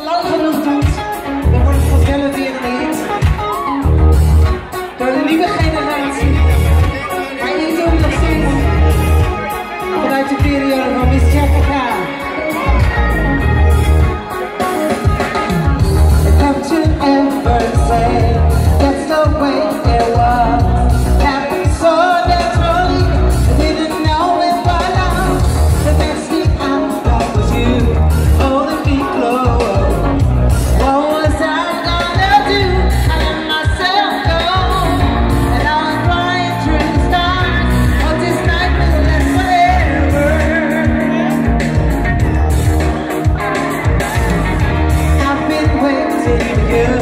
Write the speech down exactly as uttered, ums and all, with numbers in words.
Alle genoeg doet, dan wordt het gefeliciteerd niet. Door de nieuwe generatie. Maar je doet het nog steeds. Vanuit de periode van Miss Jessica. Come to ever say that's the way it was. Happened so naturally, I didn't know it by now. The next thing I thought was you holding me close. What was I gonna do? I let myself go, and I was flying through the stars. Oh, this night will last forever. I've been waiting for you.